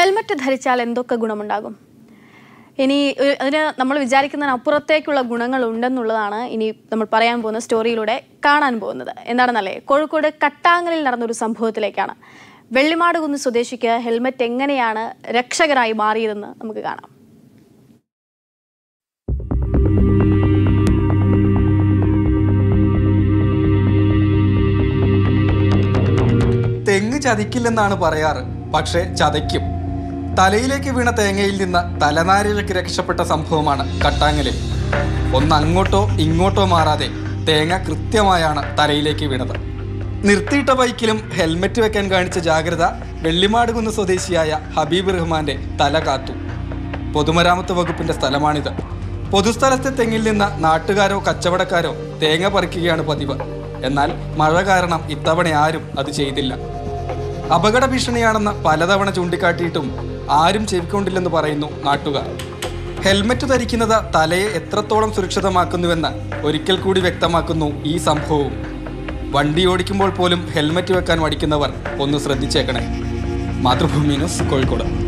Helmet ധരിച്ചാൽ എന്തൊക്കെ ഗുണമുണ്ടാകും? ഇനി അതിന് നമ്മൾ വിചാരിക്കുന്നതിന് അപ്പുറത്തേക്കുള്ള ഗുണങ്ങൾ ഉണ്ടെന്നുള്ളതാണ് ഇനി നമ്മൾ പറയാൻ പോകുന്ന സ്റ്റോറിയിലൂടെ കാണാൻ പോകുന്നത്. എന്താണെന്നല്ലേ, കോഴിക്കോട് കട്ടാങ്ങലിൽ നടന്നൊരു സംഭവത്തിലേക്കാണ്. വെള്ളിമാടുകുന്ന് സ്വദേശിക്ക് ഹെൽമെറ്റ് എങ്ങനെയാണ് രക്ഷകരായി മാറിയതെന്ന് നമുക്ക് കാണാം. തെങ്ങ് ചതിക്കില്ലെന്നാണ് പറയാറ്, പക്ഷേ ചതയ്ക്കും. തലയിലേക്ക് വീണ തേങ്ങയിൽ നിന്ന് തലനാരിഴയ്ക്ക് രക്ഷപ്പെട്ട സംഭവമാണ് കട്ടാങ്ങലിൽ. ഒന്നങ്ങോട്ടോ ഇങ്ങോട്ടോ മാറാതെ തേങ്ങ കൃത്യമായാണ് തലയിലേക്ക് വീണത്. നിർത്തിയിട്ട ബൈക്കിലും ഹെൽമെറ്റ് വെക്കാൻ കാണിച്ച ജാഗ്രത വെള്ളിമാടുകുന്ന് സ്വദേശിയായ ഹബീബ് റഹ്മാന്റെ തല കാത്തു. പൊതുമരാമത്ത് വകുപ്പിന്റെ സ്ഥലമാണിത്. പൊതുസ്ഥലത്തെ തെങ്ങിൽ നിന്ന് നാട്ടുകാരോ കച്ചവടക്കാരോ തേങ്ങ പറിക്കുകയാണ് പതിവ്. എന്നാൽ മഴ കാരണം ഇത്തവണ ആരും അത് ചെയ്തില്ല. അപകട ഭീഷണിയാണെന്ന് പലതവണ ചൂണ്ടിക്കാട്ടിയിട്ടും ആരും ചെവിക്കൊണ്ടില്ലെന്ന് പറയുന്നു നാട്ടുകാർ. ഹെൽമെറ്റ് ധരിക്കുന്നത് തലയെ എത്രത്തോളം സുരക്ഷിതമാക്കുന്നുവെന്ന് ഒരിക്കൽ കൂടി വ്യക്തമാക്കുന്നു ഈ സംഭവവും. വണ്ടി ഓടിക്കുമ്പോൾ പോലും ഹെൽമെറ്റ് വെക്കാൻ മടിക്കുന്നവർ ഒന്ന് ശ്രദ്ധിച്ചേക്കണേ. മാതൃഭൂമി ന്യൂസ്, കോഴിക്കോട്.